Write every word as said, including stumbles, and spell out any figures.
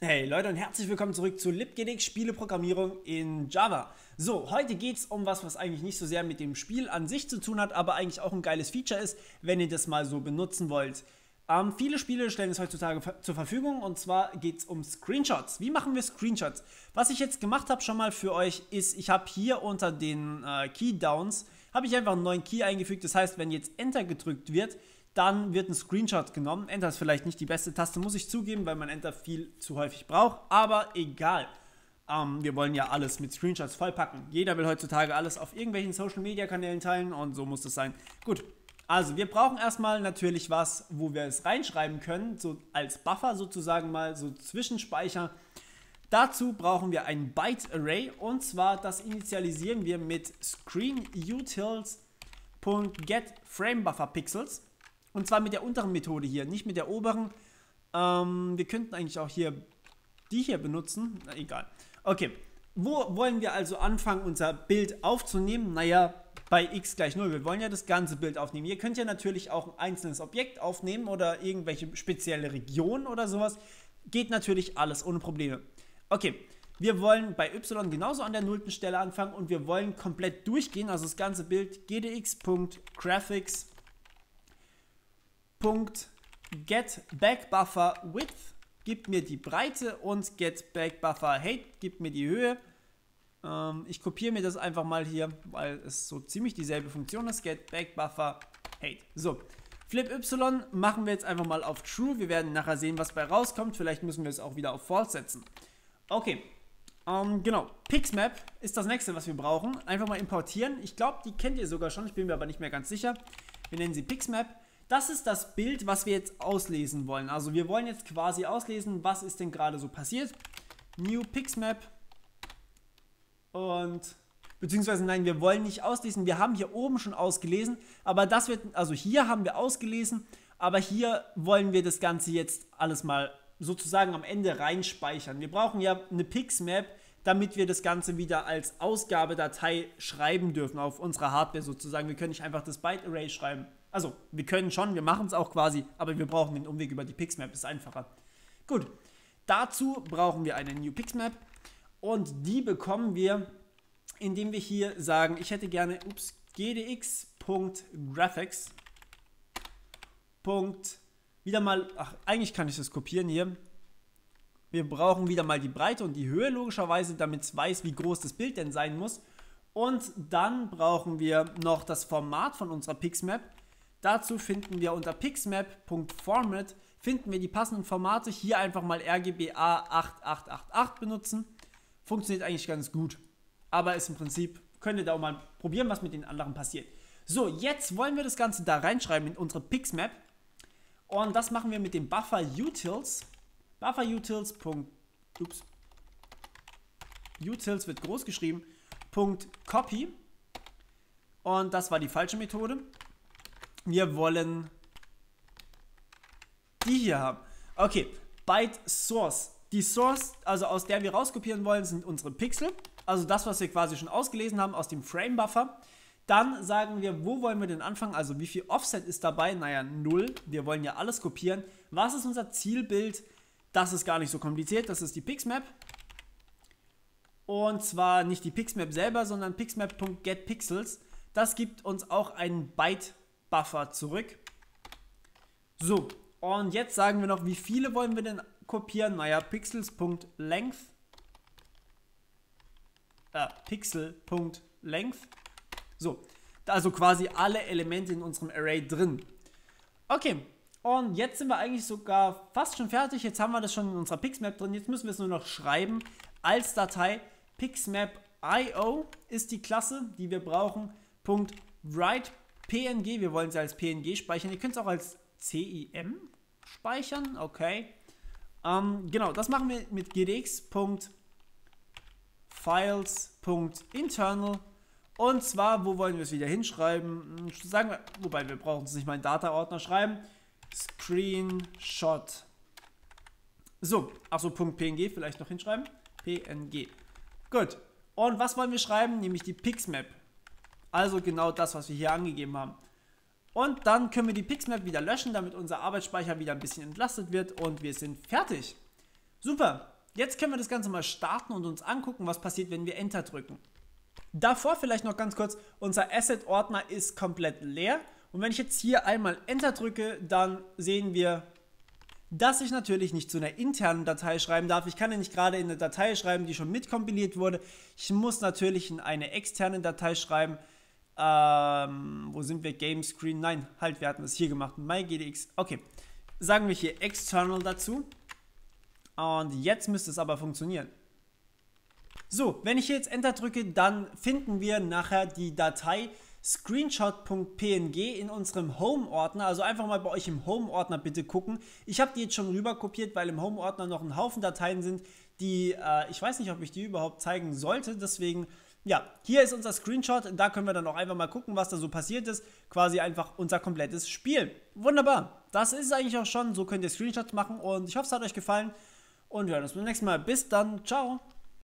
Hey Leute und herzlich willkommen zurück zu libgdx Spieleprogrammierung in Java. So, heute geht es um was, was eigentlich nicht so sehr mit dem Spiel an sich zu tun hat, aber eigentlich auch ein geiles Feature ist, wenn ihr das mal so benutzen wollt. Ähm, viele Spiele stellen es heutzutage zur Verfügung und zwar geht es um Screenshots. Wie machen wir Screenshots? Was ich jetzt gemacht habe schon mal für euch ist, ich habe hier unter den äh, Keydowns, habe ich einfach einen neuen Key eingefügt. Das heißt, wenn jetzt Enter gedrückt wird, dann wird ein Screenshot genommen. Enter ist vielleicht nicht die beste Taste, muss ich zugeben, weil man Enter viel zu häufig braucht, aber egal. Ähm, wir wollen ja alles mit Screenshots vollpacken. Jeder will heutzutage alles auf irgendwelchen Social-Media-Kanälen teilen und so muss es sein. Gut, also wir brauchen erstmal natürlich was, wo wir es reinschreiben können, so als Buffer sozusagen mal, so Zwischenspeicher. Dazu brauchen wir ein Byte-Array und zwar das initialisieren wir mit screenutils.getFrameBufferPixels. Und zwar mit der unteren Methode hier, nicht mit der oberen. Ähm, wir könnten eigentlich auch hier die hier benutzen. Na, egal. Okay, wo wollen wir also anfangen, unser Bild aufzunehmen? Naja, bei x gleich null. Wir wollen ja das ganze Bild aufnehmen. Ihr könnt ja natürlich auch ein einzelnes Objekt aufnehmen oder irgendwelche spezielle Regionen oder sowas. Geht natürlich alles ohne Probleme. Okay, wir wollen bei y genauso an der nullten Stelle anfangen und wir wollen komplett durchgehen. Also das ganze Bild gdx.graphics .getBackBufferWidth gibt mir die Breite und getBackBufferHeight gibt mir die Höhe. Ähm, ich kopiere mir das einfach mal hier, weil es so ziemlich dieselbe Funktion ist. getBackBufferHeight. So, flipy machen wir jetzt einfach mal auf True. Wir werden nachher sehen, was bei rauskommt. Vielleicht müssen wir es auch wieder auf False setzen. Okay, ähm, genau. Pixmap ist das nächste, was wir brauchen. Einfach mal importieren. Ich glaube, die kennt ihr sogar schon. Ich bin mir aber nicht mehr ganz sicher. Wir nennen sie Pixmap. Das ist das Bild, was wir jetzt auslesen wollen. Also wir wollen jetzt quasi auslesen, was ist denn gerade so passiert. New Pixmap. Und, beziehungsweise nein, wir wollen nicht auslesen. Wir haben hier oben schon ausgelesen, aber das wird, also hier haben wir ausgelesen, aber hier wollen wir das Ganze jetzt alles mal sozusagen am Ende reinspeichern. Wir brauchen ja eine Pixmap, damit wir das Ganze wieder als Ausgabedatei schreiben dürfen auf unserer Hardware sozusagen. Wir können nicht einfach das Byte-Array schreiben. Also, wir können schon, wir machen es auch quasi, aber wir brauchen den Umweg über die Pixmap, ist einfacher. Gut, dazu brauchen wir eine New Pixmap und die bekommen wir, indem wir hier sagen, ich hätte gerne, ups, gdx.graphics. Wieder mal, ach, eigentlich kann ich das kopieren hier. Wir brauchen wieder mal die Breite und die Höhe logischerweise, damit es weiß, wie groß das Bild denn sein muss. Und dann brauchen wir noch das Format von unserer Pixmap. Dazu finden wir unter pixmap.format finden wir die passenden Formate. Hier einfach mal R G B A acht acht acht acht benutzen. Funktioniert eigentlich ganz gut. Aber ist im Prinzip, könnt ihr da auch mal probieren, was mit den anderen passiert. So, jetzt wollen wir das Ganze da reinschreiben in unsere Pixmap. Und das machen wir mit dem BufferUtils. BufferUtils. Ups. Utils wird groß geschrieben. .copy. Und das war die falsche Methode. Wir wollen die hier haben. Okay, Byte Source. Die Source, also aus der wir rauskopieren wollen, sind unsere Pixel. Also das, was wir quasi schon ausgelesen haben aus dem Frame Buffer. Dann sagen wir, wo wollen wir denn anfangen? Also wie viel Offset ist dabei? Naja, null. Wir wollen ja alles kopieren. Was ist unser Zielbild? Das ist gar nicht so kompliziert. Das ist die Pixmap. Und zwar nicht die Pixmap selber, sondern pixmap.getPixels. Das gibt uns auch einen Byte Buffer zurück. So, und jetzt sagen wir noch, wie viele wollen wir denn kopieren? Naja, pixels.length. Äh, pixel.length. So, also quasi alle Elemente in unserem Array drin. Okay, und jetzt sind wir eigentlich sogar fast schon fertig. Jetzt haben wir das schon in unserer Pixmap drin. Jetzt müssen wir es nur noch schreiben als Datei. Pixmap.io ist die Klasse, die wir brauchen. .write P N G, wir wollen sie als P N G speichern. Ihr könnt es auch als C I M speichern, okay. Ähm, genau, das machen wir mit gdx.files.internal. Und zwar, wo wollen wir es wieder hinschreiben? Sagen wir, wobei wir brauchen es nicht mal in Data-Ordner schreiben. Screenshot. So, achso, .png vielleicht noch hinschreiben. P N G. Gut. Und was wollen wir schreiben? Nämlich die Pixmap. Also genau das, was wir hier angegeben haben. Und dann können wir die Pixmap wieder löschen, damit unser Arbeitsspeicher wieder ein bisschen entlastet wird und wir sind fertig. Super! jetzt können wir das Ganze mal starten und uns angucken, was passiert, wenn wir Enter drücken. Davor vielleicht noch ganz kurz, unser Asset-Ordner ist komplett leer. Und wenn ich jetzt hier einmal Enter drücke, dann sehen wir, dass ich natürlich nicht zu einer internen Datei schreiben darf. Ich kann ja nicht gerade in eine Datei schreiben, die schon mitkompiliert wurde. Ich muss natürlich in eine externe Datei schreiben. Ähm, wo sind wir? Game Screen? Nein, halt, wir hatten das hier gemacht. MyGDX. Okay, sagen wir hier external dazu. Und jetzt müsste es aber funktionieren. So, wenn ich hier jetzt Enter drücke, dann finden wir nachher die Datei screenshot punkt p n g in unserem Home-Ordner. Also einfach mal bei euch im Home-Ordner bitte gucken. Ich habe die jetzt schon rüber kopiert, weil im Home-Ordner noch ein Haufen Dateien sind, die, äh, ich weiß nicht, ob ich die überhaupt zeigen sollte. Deswegen, ja, hier ist unser Screenshot. Da können wir dann auch einfach mal gucken, was da so passiert ist. Quasi einfach unser komplettes Spiel. Wunderbar. Das ist es eigentlich auch schon. So könnt ihr Screenshots machen und ich hoffe, es hat euch gefallen. Und wir hören uns beim nächsten Mal. Bis dann. Ciao.